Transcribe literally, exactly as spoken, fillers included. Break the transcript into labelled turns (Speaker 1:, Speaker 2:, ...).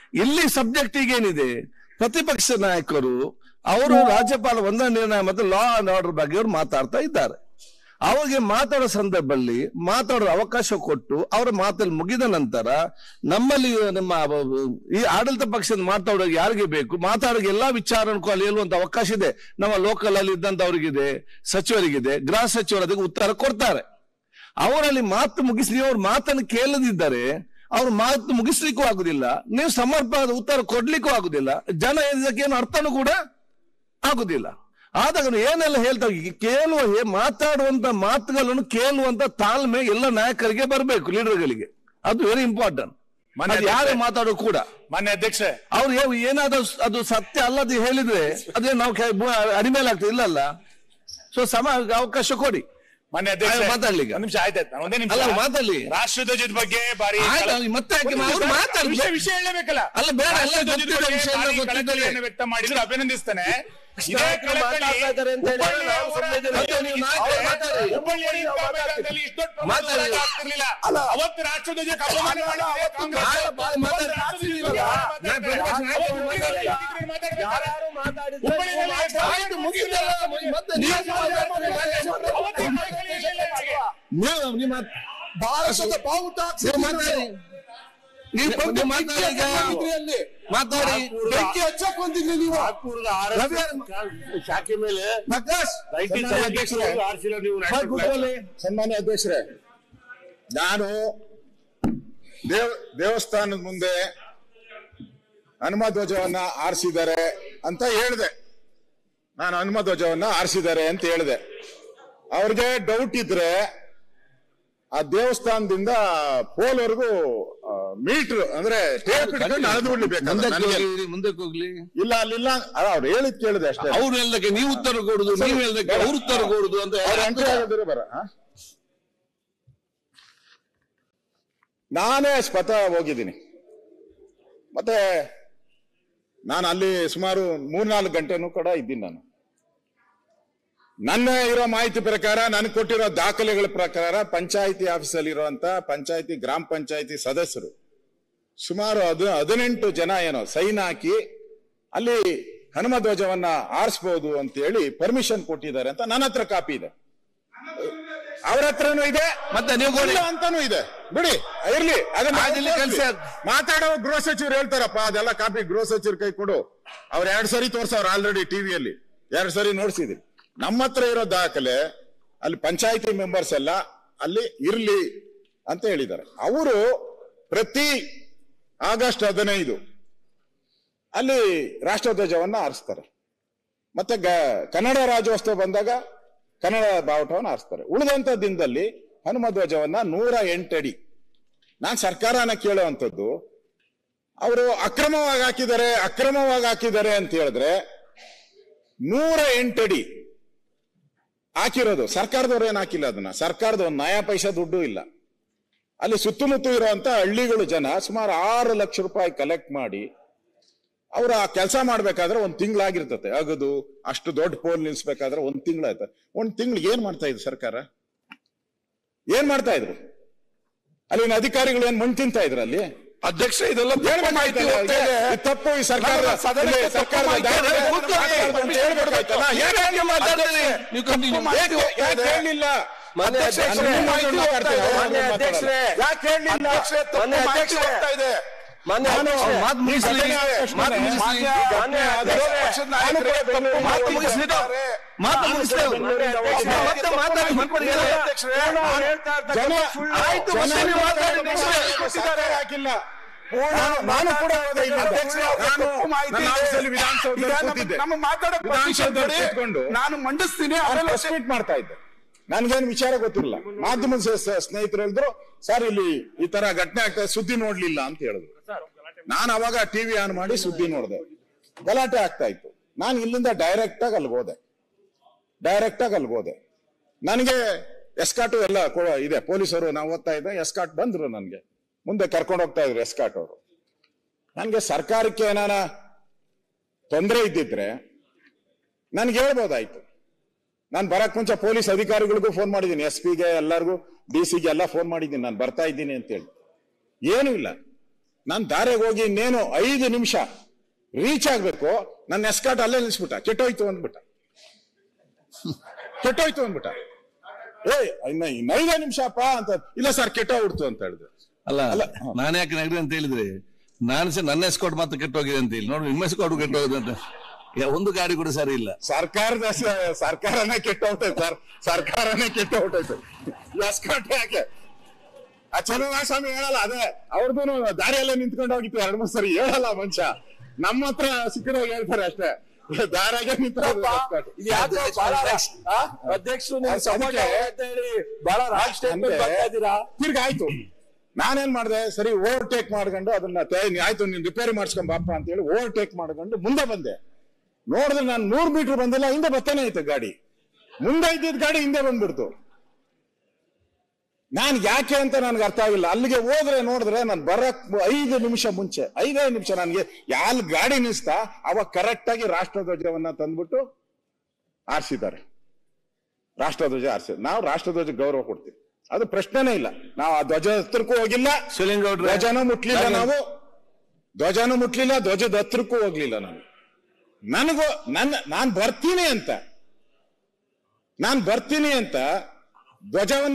Speaker 1: ಇಲ್ಲಿ ಸಬ್ಜೆಕ್ಟ್ ಏನಿದೆ, ಪ್ರತಿಪಕ್ಷ ನಾಯಕರು ಅವರು ರಾಜ್ಯಪಾಲ ವಂದನಾ ನಿರ್ಣಯ ಮತ್ತು ಲಾ ಅಂಡ್ ಆರ್ಡರ್ ಬಗ್ಗೆ ಅವರು ಮಾತಾಡ್ತಾ ಇದ್ದಾರೆ. ಅವರಿಗೆ ಮಾತಾಡೋ ಸಂದರ್ಭದಲ್ಲಿ ಮಾತಾಡೋ ಅವಕಾಶ ಕೊಟ್ಟು ಅವರ ಮಾತಲ್ಲಿ ಮುಗಿದ ನಂತರ ನಮ್ಮಲ್ಲಿ ನಮ್ಮ ಈ ಆಡಳಿತ ಪಕ್ಷದ ಮಾತಾಡೋಕೆ ಯಾರಿಗೆ ಬೇಕು, ಮಾತಾಡೋಕೆ ಎಲ್ಲಾ ವಿಚಾರಕ್ಕೂ ಅಲ್ಲಿ ಹೇಳುವಂತ ಅವಕಾಶ ಇದೆ. ನಮ್ಮ ಲೋಕಲ್ ಅಲ್ಲಿ ಇದ್ದಂತವ್ರಿಗಿದೆ, ಸಚಿವರಿಗಿದೆ, ಗೃಹ ಸಚಿವರು ಅದಕ್ಕೆ ಉತ್ತರ ಕೊಡ್ತಾರೆ. ಅವರಲ್ಲಿ ಮಾತು ಮುಗಿಸಿ ನೀವು ಅವ್ರ ಮಾತನ್ನು ಕೇಳದಿದ್ದರೆ ಅವ್ರ ಮಾತು ಮುಗಿಸ್ಲಿಕ್ಕೂ ಆಗುದಿಲ್ಲ, ನೀವು ಸಮರ್ಪಕ ಉತ್ತರ ಕೊಡ್ಲಿಕ್ಕೂ ಆಗುದಿಲ್ಲ, ಜನ ಇದಕ್ಕೇನು ಅರ್ಥನೂ ಕೂಡ ಆಗುದಿಲ್ಲ. ಆದಾಗ ಏನೆಲ್ಲ ಹೇಳ್ತಾರೆ, ಕೇಳುವ ಮಾತಾಡುವಂತ ಮಾತುಗಳನ್ನು ಕೇಳುವಂತ ತಾಳ್ಮೆ ಎಲ್ಲ ನಾಯಕರಿಗೆ ಬರಬೇಕು, ಲೀಡರ್ಗಳಿಗೆ. ಅದು ವೆರಿ ಇಂಪಾರ್ಟೆಂಟ್. ಯಾರೇ ಮಾತಾಡೋ ಕೂಡ
Speaker 2: ಮಾನ್ಯ ಅಧ್ಯಕ್ಷ
Speaker 1: ಅವ್ರು ಏನಾದ್ರು ಅದು ಸತ್ಯ ಅಲ್ಲದೆ ಹೇಳಿದ್ರೆ ಅದೇ ನಾವು ಅಡಿಮೇಲೆ ಆಗ್ತದೆ, ಇಲ್ಲಲ್ಲ. ಸೊ ಸಮ ಅವಕಾಶ ಕೊಡಿ
Speaker 2: ಮಾನ್ಯ ಅಧ್ಯಕ್ಷ
Speaker 1: ಮಾತಾಡ್ಲಿಕ್ಕೆ.
Speaker 2: ನಿಮಿಷ ಆಯ್ತಾಯ್ತು, ಒಂದೇ ನಿಮಿಷ
Speaker 1: ಮಾತಾಡ್ಲಿ.
Speaker 2: ರಾಷ್ಟ್ರಧ್ವಜದ ಬಗ್ಗೆ ಬಾರಿ
Speaker 1: ಮತ್ತೆ
Speaker 2: ವಿಷಯ ಹೇಳಬೇಕಲ್ಲ,
Speaker 1: ಅಲ್ಲ ಬೇಡ,
Speaker 2: ವ್ಯಕ್ತ ಮಾಡಿದ್ರು ಅಭಿನಂದಿಸ್ತಾನೆ. ಅವತ್ತು ರಾಷ್ಟ್ರಧ್ವಜ
Speaker 3: ಭಾರತದ ಬಾವುಟ
Speaker 1: ಮಾತಾಡಿ
Speaker 3: ಬೆಂಕಿ ಹಚ್ಚಕ್ ಬಂದಿದ್ರಿ ನೀವು
Speaker 2: ಶಾಖೆ ಮೇಲೆ.
Speaker 3: ಸನ್ಮಾನ್ಯ ಅಧ್ಯಕ್ಷರೇ, ನಾನು ದೇವ್ ದೇವಸ್ಥಾನದ ಮುಂದೆ ಹನುಮ ಧ್ವಜವನ್ನ ಆರಿಸಿದ್ದಾರೆ ಅಂತ ಹೇಳಿದೆ. ನಾನು ಹನುಮ ಧ್ವಜವನ್ನ ಆರಿಸಿದ್ದಾರೆ ಅಂತ ಹೇಳಿದೆ. ಅವ್ರಿಗೆ ಡೌಟ್ ಇದ್ರೆ ಆ ದೇವಸ್ಥಾನದಿಂದ ಪೋಲ್ವರೆಗೂ ಮೀಟರ್ ಅಂದ್ರೆ ಟೇಪ್ ಇಟ್ಕೊಂಡು ಅಳೆದು ಬಿಡ್ಲಿ,
Speaker 1: ಮುಂದಕ್ಕೆ ಹೋಗ್ಲಿ.
Speaker 3: ಇಲ್ಲ ಅಲ್ಲಿಲ್ಲ, ಅವ್ರು ಹೇಳಿದ್ ಕೇಳಿದೆ ಅಷ್ಟೇ.
Speaker 1: ಅವ್ರು ಹೇಳದಕ್ಕೆ ನೀವು ಉತ್ತರ ಕೊಡುದು, ನೀವು ಹೇಳದಕ್ಕೆ ಅವ್ರು ಉತ್ತರ ಕೊಡುದು ಅಂತ
Speaker 3: ಎಂಟ್ರಿ ಬರ. ನಾನೇ ಸ್ವತಃ ಹೋಗಿದ್ದೀನಿ. ಮತ್ತೆ ನಾನು ಅಲ್ಲಿ ಸುಮಾರು ಮೂರ್ನಾಲ್ಕು ಗಂಟೆನೂ ಕೂಡ ಇದ್ದೀನಿ. ನಾನು ನನ್ನ ಇರೋ ಮಾಹಿತಿ ಪ್ರಕಾರ, ನನಗೆ ಕೊಟ್ಟಿರೋ ದಾಖಲೆಗಳ ಪ್ರಕಾರ ಪಂಚಾಯಿತಿ ಆಫೀಸಲ್ಲಿ ಇರುವಂತ ಪಂಚಾಯಿತಿ ಗ್ರಾಮ ಪಂಚಾಯಿತಿ ಸದಸ್ಯರು ಸುಮಾರು ಹದ್ ಹದಿನೆಂಟು ಜನ ಏನೋ ಸೈನ್ ಹಾಕಿ ಅಲ್ಲಿ ಹನುಮ ಧ್ವಜವನ್ನ ಆರಿಸಬಹುದು ಅಂತ ಹೇಳಿ ಪರ್ಮಿಷನ್ ಕೊಟ್ಟಿದ್ದಾರೆ ಅಂತ ನನ್ನ ಹತ್ರ ಕಾಪಿ ಇದೆ, ಅವ್ರ ಹತ್ರನೂ ಇದೆ, ಮತ್ತೆ ನೀವು ಅಂತಾನೂ ಇದೆ. ಬಿಡಿ ಇರ್ಲಿ, ಅದನ್ನ ಕೆಲಸ ಮಾತಾಡೋ ಗೃಹ ಸಚಿವರು ಹೇಳ್ತಾರಪ್ಪ, ಅದೆಲ್ಲ ಕಾಪಿ ಗೃಹ ಸಚಿವರು ಕೈ ಕೊಡು. ಅವ್ರು ಎರಡ್ ಸರಿ ತೋರ್ಸವ್ರು ಆಲ್ರೆಡಿ ಟಿವಿಯಲ್ಲಿ, ಎರಡ್ ಸರಿ ನೋಡ್ಸಿದೀವಿ. ನಮ್ಮ ಹತ್ರ ಇರೋ ದಾಖಲೆ ಅಲ್ಲಿ ಪಂಚಾಯಿತಿ ಮೆಂಬರ್ಸ್ ಎಲ್ಲ ಅಲ್ಲಿ ಇರ್ಲಿ ಅಂತ ಹೇಳಿದ್ದಾರೆ. ಅವರು ಪ್ರತಿ ಆಗಸ್ಟ್ ಹದಿನೈದು ಅಲ್ಲಿ ರಾಷ್ಟ್ರಧ್ವಜವನ್ನ ಆರಿಸ್ತಾರೆ. ಮತ್ತೆ ಗ ಕನ್ನಡ ರಾಜ್ಯೋತ್ಸವ ಬಂದಾಗ ಕನ್ನಡ ಬಾವುಟವನ್ನು ಆರಿಸ್ತಾರೆ. ಉಳಿದಂತ ದಿನದಲ್ಲಿ ಹನುಮ ಧ್ವಜವನ್ನ ನೂರ ಎಂಟಡಿ. ನಾನ್ ಸರ್ಕಾರನ ಕೇಳುವಂಥದ್ದು, ಅವರು ಅಕ್ರಮವಾಗಿ ಹಾಕಿದ್ದಾರೆ ಅಕ್ರಮವಾಗಿ ಹಾಕಿದ್ದಾರೆ ಅಂತ ಹೇಳಿದ್ರೆ ನೂರ ಎಂಟಡಿ ಹಾಕಿರೋದು ಸರ್ಕಾರದವ್ರು ಏನ್ ಹಾಕಿಲ್ಲ, ಅದನ್ನ ಸರ್ಕಾರದ ಒಂದು ನಯಾ ಪೈಸಾ ದುಡ್ಡು ಇಲ್ಲ. ಅಲ್ಲಿ ಸುತ್ತಮುತ್ತ ಇರುವಂತ ಹಳ್ಳಿಗಳು ಜನ ಸುಮಾರು ಆರು ಲಕ್ಷ ರೂಪಾಯಿ ಕಲೆಕ್ಟ್ ಮಾಡಿ ಅವ್ರ ಆ ಕೆಲಸ ಮಾಡ್ಬೇಕಾದ್ರೆ ಒಂದ್ ತಿಂಗಳಾಗಿರ್ತತೆ. ಅಗದು ಅಷ್ಟು ದೊಡ್ಡ ಪೋಲ್ ನಿಲ್ಸ್ಬೇಕಾದ್ರೆ ಒಂದ್ ತಿಂಗಳಾಯ್ತು. ಒಂದ್ ತಿಂಗ್ಳಿಗೆ ಏನ್ ಮಾಡ್ತಾ ಇದ್ರು ಸರ್ಕಾರ? ಏನ್ ಮಾಡ್ತಾ ಇದ್ರು? ಅಲ್ಲಿನ ಅಧಿಕಾರಿಗಳು ಏನ್ ಮಣ್ಣು ತಿಂತಾ ಇದ್ರು ಅಲ್ಲಿ?
Speaker 1: ಅಧ್ಯಕ್ಷ ಇದೆಲ್ಲ
Speaker 3: ತಪ್ಪು. ಈ ಸರ್ಕಾರ ಹೇಳಿಲ್ಲ. ನಾನು ಕೂಡ ನಾನು ಮಂಡಿಸ್ತೀನಿ ಮಾಡ್ತಾ ಇದ್ದೆ. ನನ್ಗೇನು ವಿಚಾರ ಗೊತ್ತಿಲ್ಲ. ಮಾಧ್ಯಮದ ಸ್ನೇಹಿತರು ಹೇಳಿದ್ರು, ಸರ್ ಇಲ್ಲಿ ಈ ತರ ಘಟನೆ ಆಗ್ತದೆ, ಸುದ್ದಿ ನೋಡ್ಲಿಲ್ಲ ಅಂತ ಹೇಳಿದ್ರು. ನಾನು ಅವಾಗ ಟಿವಿ ಆನ್ ಮಾಡಿ ಸುದ್ದಿ ನೋಡಿದೆ, ಗಲಾಟೆ ಆಗ್ತಾ ಇತ್ತು. ನಾನು ಇಲ್ಲಿಂದ ಡೈರೆಕ್ಟ್ ಆಗಿ ಅಲ್ಲಿಗೆ ಹೋದೆ ಡೈರೆಕ್ಟ್ ಆಗಿ ಅಲ್ಲಿಗೆ ಹೋದೆ ನನಗೆ ಎಸ್ಕಾಟು ಎಲ್ಲ ಇದೆ, ಪೊಲೀಸರು ನಾವು ಓದ್ತಾ ಇದ್ದೆ. ಎಸ್ಕಾಟ್ ಬಂದ್ರು, ನನ್ಗೆ ಮುಂದೆ ಕರ್ಕೊಂಡು ಹೋಗ್ತಾ ಇದ್ರು ಎಸ್ಕಾಟ್ ಅವರು. ನನ್ಗೆ ಸರ್ಕಾರಕ್ಕೆ ಏನಾನ ತೊಂದರೆ ಇದ್ದಿದ್ರೆ ನನ್ಗೆ ಹೇಳ್ಬೋದಾಯ್ತು. ನಾನು ಬರಕ್ ಮುಂಚೆ ಪೊಲೀಸ್ ಅಧಿಕಾರಿಗಳಿಗೂ ಫೋನ್ ಮಾಡಿದ್ದೀನಿ, ಎಸ್ ಪಿಗೆ ಎಲ್ಲರಿಗೂ, ಡಿ ಸಿಗೆ ಎಲ್ಲ ಫೋನ್ ಮಾಡಿದ್ದೀನಿ, ನಾನು ಬರ್ತಾ ಇದ್ದೀನಿ ಅಂತೇಳಿ. ಏನೂ ಇಲ್ಲ. ನಾನು ದಾರಿಗೆ ಹೋಗಿ ಇನ್ನೇನು ಐದು ನಿಮಿಷ ರೀಚ್ ಆಗ್ಬೇಕು, ನನ್ನ ಎಸ್ಕಾಟ್ ಅಲ್ಲೇ ನಿಲ್ಸ್ಬಿಟ್ಟ. ಕೆಟ್ಟೋಯ್ತು ಅಂದ್ಬಿಟ್ಟ, ಕೆಟ್ಟೋಯ್ತು ಅಂದ್ಬಿಟ್ಟ. ಏ ಇನ್ನ ಇನ್ನ ಐದೇ ನಿಮಿಷಪ್ಪ ಅಂತ. ಇಲ್ಲ ಸರ್ ಕೆಟ್ಟೋಗ್ಬಿಡ್ತು ಅಂತ ಹೇಳಿದ್ರು.
Speaker 1: ಅಲ್ಲ ನಾನು ಯಾಕೆ ನೆಗಡಿ ಅಂತ ಹೇಳಿದ್ರೆ, ನಾನು ಸಹ ನನ್ನ ಎಸ್ಕಾಟ್ ಮಾತ್ರ ಕೆಟ್ಟೋಗಿದೆ ಅಂತ ಹೇಳಿ ನೋಡಿ, ನಿಮ್ಮ ಎಸ್ಕಾಟ್ ಕೆಟ್ಟೋಗಿದೆ ಅಂತ ಒಂದು ಗಾಡಿ ಕೂಡ ಸರಿ ಇಲ್ಲ.
Speaker 3: ಸರ್ಕಾರದ ಸರ್ಕಾರನೇ ಕೆಟ್ಟೋಗ್ತೈತೆ ಸರ್, ಸರ್ಕಾರನೇ ಕೆಟ್ಟೋಗ್ತೈತೆ. ಎಸ್ಕಾಟ್ ಯಾಕೆ ಆ ಚನ್ನಸ್ವಾಮಿ ಹೇಳಲ್ಲ, ಅದೇ ಅವ್ರದ್ದು ದಾರಿಯಲ್ಲೇ ನಿಂತ್ಕೊಂಡು ಹೋಗಿತ್ತು ಎರಡು ಮೂರು ಸರಿ, ಹೇಳಲ್ಲ ಮನುಷ್ಯ. ನಮ್ಮ ಹತ್ರ ಸಿಕ್ಕಿದಾಗ ಹೇಳ್ತಾರೆ ಅಷ್ಟೇ, ದಾರಾಗೆ ನಿಂತ್ಕೊಂಡು.
Speaker 4: ಅಧ್ಯಕ್ಷರು ಬಹಳ ರಾಜ್
Speaker 3: ತಿರ್ಗಾಯ್ತು. ನಾನೇನ್ ಮಾಡಿದೆ, ಸರಿ ಓವರ್ಟೇಕ್ ಮಾಡ್ಕೊಂಡು ಅದನ್ನ ಆಯ್ತು ನೀನ್ ರಿಪೇರಿ ಮಾಡ್ಸ್ಕೊಂಡ್ ಬಾಪ ಅಂತ ಹೇಳಿ ಓವರ್ಟೇಕ್ ಮಾಡ್ಕೊಂಡು ಮುಂದೆ ಬಂದೆ. ನೋಡಿದ್ರೆ ನಾನು ನೂರ್ ಮೀಟರ್ ಬಂದಿಲ್ಲ, ಹಿಂದೆ ಬರ್ತಾನೆ ಐತೆ ಗಾಡಿ. ಮುಂದೆ ಇದ್ದಿದ್ ಗಾಡಿ ಹಿಂದೆ ಬಂದ್ಬಿಡ್ತು. ನಾನ್ ಯಾಕೆ ಅಂತ ನನ್ಗೆ ಅರ್ಥ ಆಗಿಲ್ಲ. ಅಲ್ಲಿಗೆ ಹೋದ್ರೆ ನೋಡಿದ್ರೆ ನಾನು ಬರಕ್ ಐದು ನಿಮಿಷ ಮುಂಚೆ, ಐದೇ ನಿಮಿಷ ನನ್ಗೆ ಯಾಲ್ ಗಾಡಿ ನಿಲ್ಸ್ತಾ ಅವಾಗ ಕರೆಕ್ಟ್ ಆಗಿ ರಾಷ್ಟ್ರಧ್ವಜವನ್ನ ತಂದ್ಬಿಟ್ಟು ಆರಿಸಿದ್ದಾರೆ. ರಾಷ್ಟ್ರಧ್ವಜ ಆರಿಸಿ, ನಾವು ರಾಷ್ಟ್ರಧ್ವಜ ಗೌರವ ಕೊಡ್ತೀವಿ, ಅದು ಪ್ರಶ್ನೆನೇ ಇಲ್ಲ. ನಾವು ಆ ಧ್ವಜ ಹತ್ರಕ್ಕೂ ಹೋಗಿಲ್ಲ, ಧ್ವಜನೂ ಮುಟ್ಲಿಲ್ಲ, ನಾವು ಧ್ವಜನೂ ಮುಟ್ಲಿಲ್ಲ, ಧ್ವಜದ ಹತ್ರಕ್ಕೂ ಹೋಗ್ಲಿಲ್ಲ. ನಾನು ನನಗೂ ನನ್ನ ನಾನ್ ಬರ್ತೀನಿ ಅಂತ ನಾನ್ ಬರ್ತೀನಿ ಅಂತ ಧ್ವಜವನ್ನ